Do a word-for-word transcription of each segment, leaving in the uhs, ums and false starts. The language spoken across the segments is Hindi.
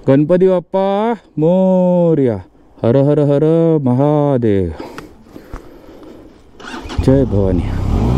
गणपती बाप्पा मोरया. हर हर हर महादेव. जय Bhavani.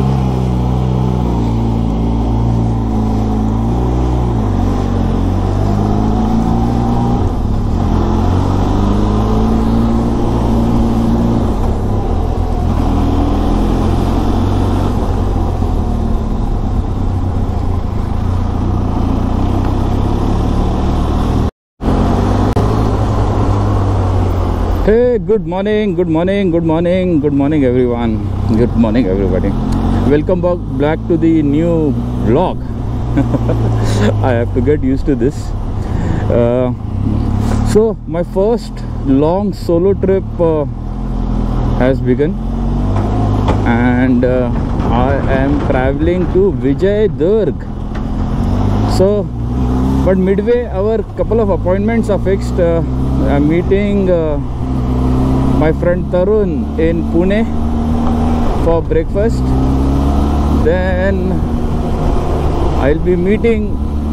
Hey, good morning, good morning, good morning, good morning everyone. Good morning everybody. Welcome back, back to the new vlog. I have to get used to this. Uh, so my first long solo trip uh, has begun, and uh, I am traveling to Vijaydurg. So, but midway our couple of appointments are fixed. Uh, I'm meeting uh, my friend Tarun in Pune for breakfast. Then I'll be meeting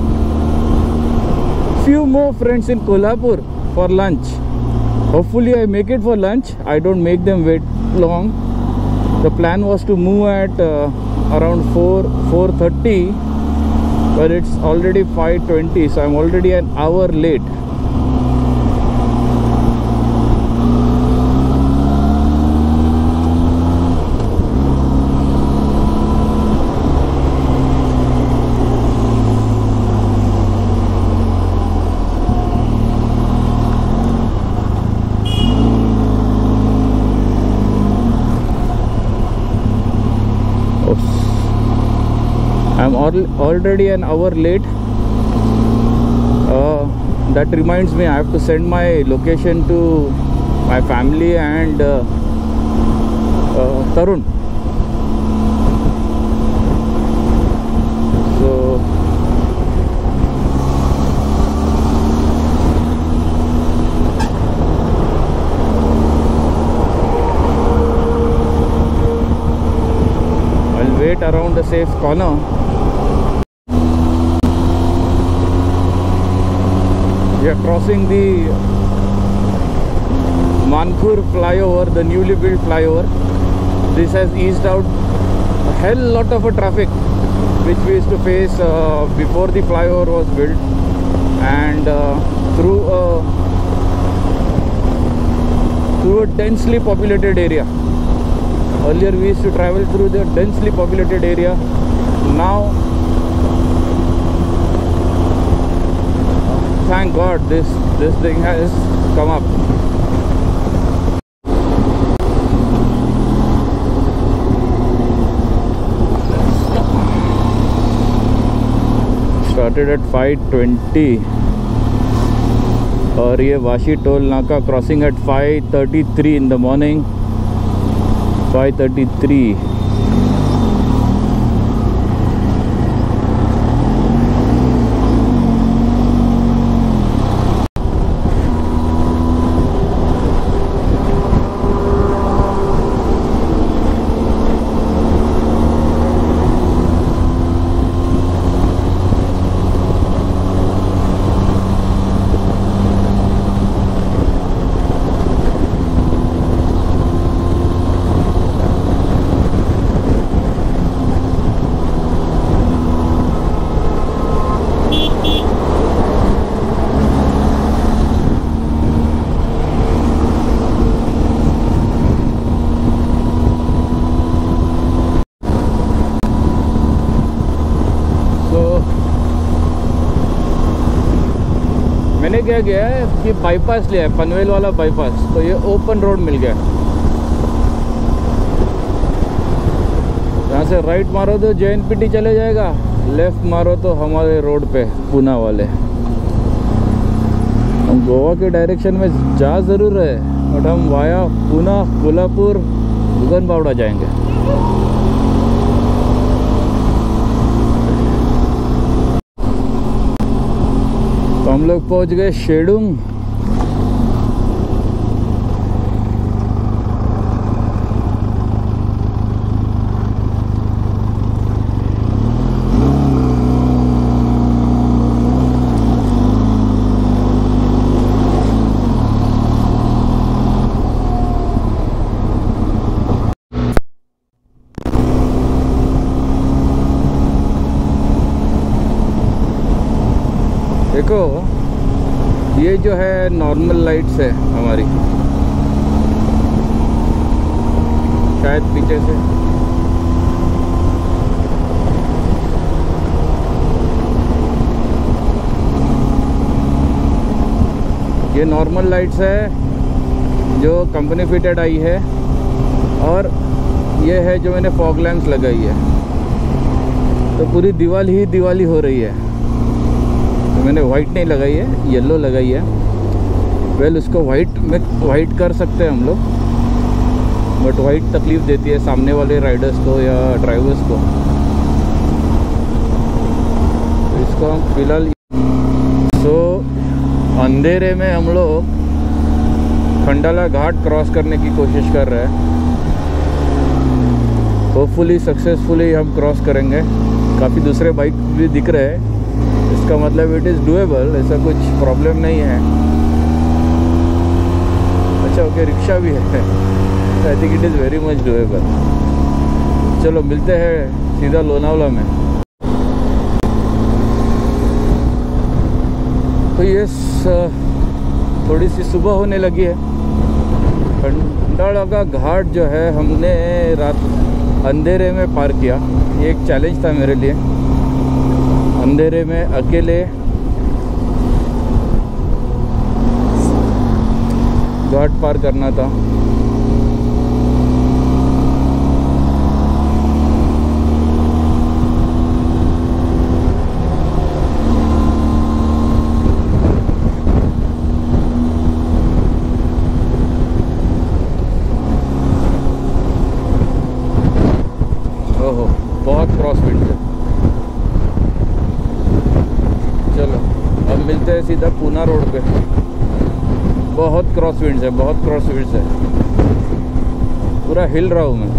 few more friends in Kolhapur for lunch. Hopefully I make it for lunch. I don't make them wait long. The plan was to move at uh, around four, four thirty, but it's already five twenty, so I'm already an hour late. I'm already an hour late. Uh, that reminds me, I have to send my location to my family and uh, uh, Tarun. So I'll wait around the safe corner. We are crossing the Manpur flyover, the newly built flyover. This has eased out a hell lot of a traffic which we used to face uh, before the flyover was built, and uh, through a through a densely populated area. Earlier we used to travel through the densely populated area. Now, thank God this this thing has come up. Started at five twenty और ये वाशी टोल नाका crossing at five thirty-three in the morning. five thirty-three. मैंने क्या किया है कि बाईपास लिया है, पनवेल वाला बाईपास, तो ये ओपन रोड मिल गया। यहाँ से राइट मारो तो जे एन पी टी चले जाएगा, लेफ्ट मारो तो हमारे रोड पे पूना वाले। हम गोवा के डायरेक्शन में जा ज़रूर है, बट हम वाया पूना, कोल्हापुर, गगनबावड़ा जाएंगे। तो हम लोग पहुंच गए शेडुंग। देखो ये जो है नॉर्मल लाइट्स है हमारी, शायद पीछे से ये नॉर्मल लाइट्स है जो कंपनी फिटेड आई है, और ये है जो मैंने फॉग लैंप्स लगाई है। तो पूरी दीवार ही दिवाली हो रही है। तो मैंने वाइट नहीं लगाई है, येलो लगाई है। वेल उसको वाइट में वाइट कर सकते हैं हम लोग, बट वाइट तकलीफ़ देती है सामने वाले राइडर्स को या ड्राइवर्स को। तो इसको हम फिलहाल सो अंधेरे में हम लोग खंडाला घाट क्रॉस करने की कोशिश कर रहे हैं। होपफुली सक्सेसफुली हम क्रॉस करेंगे। काफ़ी दूसरे बाइक भी दिख रहे हैं, इसका मतलब इट इज़ डूएबल, ऐसा कुछ प्रॉब्लम नहीं है। अच्छा ओके, रिक्शा भी है। I think it is very much doable. चलो मिलते हैं सीधा लोनावला में। तो ये थोड़ी सी सुबह होने लगी है। खंडाला का घाट जो है हमने रात अंधेरे में पार किया। ये एक चैलेंज था मेरे लिए, अंधेरे में अकेले घाट पार करना था। ओहो, बहुत क्रॉस विंड है। चलो अब मिलते हैं सीधा पूना रोड पे। बहुत क्रॉस विंड्स है, बहुत क्रॉस विंड्स है। पूरा हिल रहा हूँ मैं।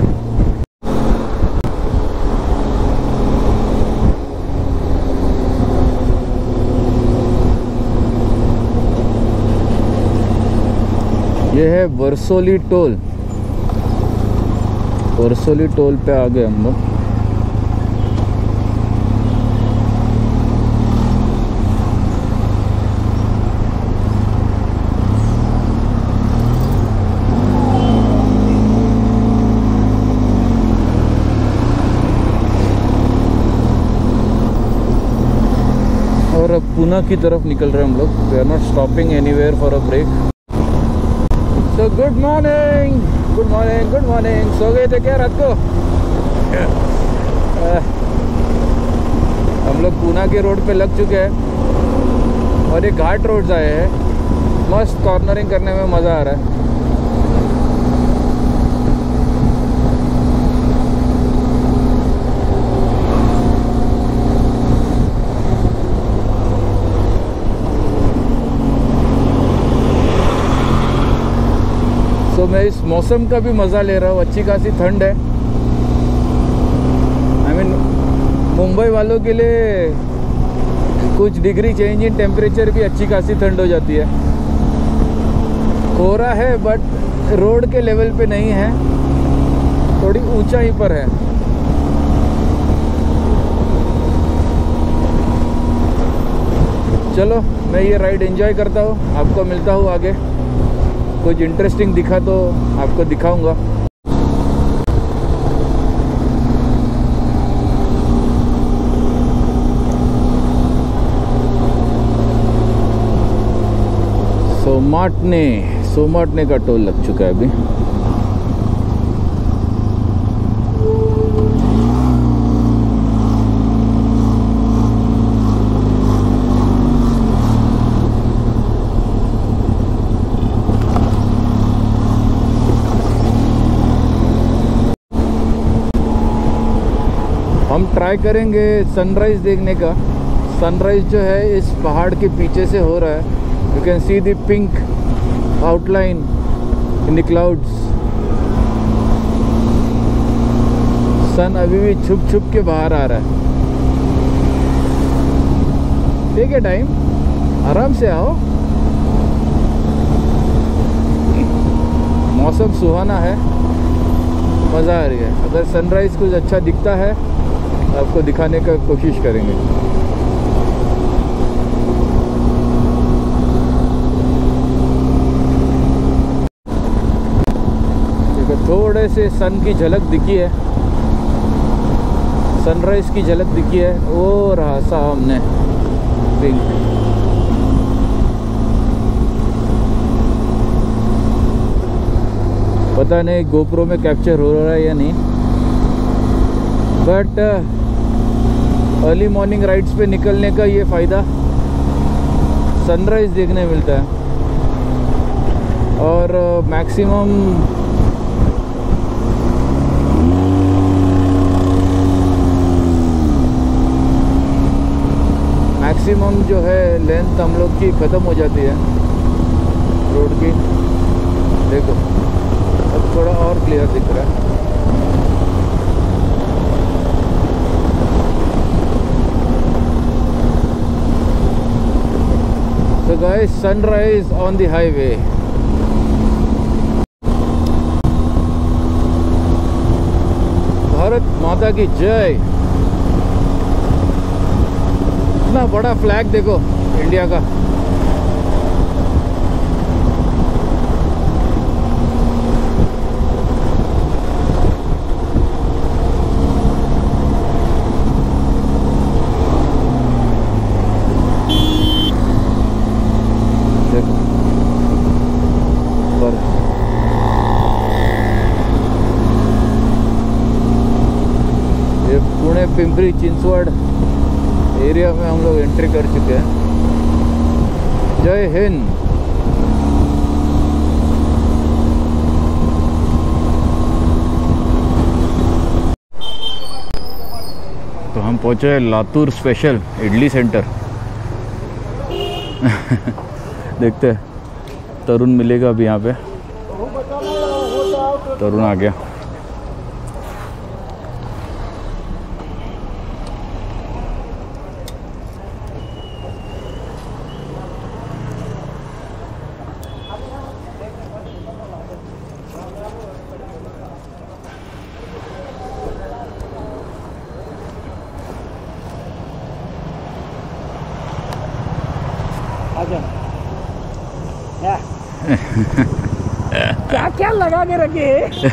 ये है वर्सोली टोल। वर्सोली टोल पे आ गए हम लोग। और अब पूना की तरफ निकल रहे हैं हम लोग। We are not stopping anywhere for a break. So good morning, good morning, good morning. सो गए थे क्या रात को? हम लोग पूना के रोड पे लग चुके हैं और ये घाट रोड्स आए हैं। मस्त कॉर्नरिंग करने में मज़ा आ रहा है। तो मैं इस मौसम का भी मज़ा ले रहा हूँ। अच्छी खासी ठंड है। आई मीन मुंबई वालों के लिए कुछ डिग्री चेंज इन टेम्परेचर भी अच्छी खासी ठंड हो जाती है। कोहरा है बट रोड के लेवल पे नहीं है, थोड़ी ऊंचाई पर है। चलो मैं ये राइड एंजॉय करता हूँ, आपको मिलता हूँ आगे। कुछ इंटरेस्टिंग दिखा तो आपको दिखाऊंगा। सोमाटने सोमाटने का टोल लग चुका है अभी। हम ट्राई करेंगे सनराइज़ देखने का। सनराइज़ जो है इस पहाड़ के पीछे से हो रहा है। You can see the pink outline in the clouds. Sun अभी भी छुप छुप के बाहर आ रहा है। ठीक है, टाइम आराम से आओ। मौसम सुहाना है, मज़ा आ रही है। अगर सनराइज़ कुछ अच्छा दिखता है आपको दिखाने का कोशिश करेंगे। थोड़े से सन की झलक दिखी है, सनराइज की झलक दिखी है। वो रहा सामने पिंक। पता नहीं गोप्रो में कैप्चर हो रहा है या नहीं, बट अर्ली मॉर्निंग राइड्स पे निकलने का ये फ़ायदा, सनराइज देखने मिलता है। और मैक्सिमम मैक्सिमम जो है लेंथ हम लोग की ख़त्म हो जाती है रोड की। देखो अब थोड़ा और क्लियर दिख रहा है। तो guys, sunrise on the highway. Bharat Mata की जय। इतना बड़ा फ्लैग देखो इंडिया का। देखो पर ये पुणे पिंपरी चिंचवड एरिया में हम लोग एंट्री कर चुके हैं। जय हिंद। तो हम पहुंचे लातूर स्पेशल इडली सेंटर। देखते हैं तरुण मिलेगा अभी यहाँ पे। तरुण आ गया। क्या क्या लगा के रखे।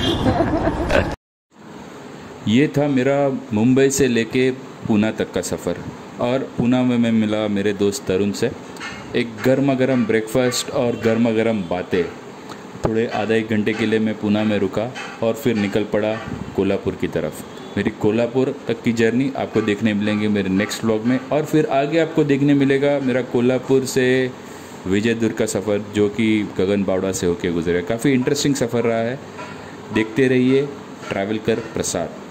ये था मेरा मुंबई से लेके पूना तक का सफ़र। और पूना में मैं मिला मेरे दोस्त तरुण से। एक गर्मा गर्म ब्रेकफास्ट और गर्मा गर्म बातें। थोड़े आधा एक घंटे के लिए मैं पूना में रुका और फिर निकल पड़ा कोल्हापुर की तरफ। मेरी कोल्हापुर तक की जर्नी आपको देखने मिलेंगे मेरे नेक्स्ट व्लॉग में। और फिर आगे आपको देखने मिलेगा मेरा कोल्हापुर से विजयदुर्ग का सफ़र, जो कि गगन बावड़ा से होके गुजरा। काफ़ी इंटरेस्टिंग सफ़र रहा है। देखते रहिए ट्रैवल कर प्रसाद।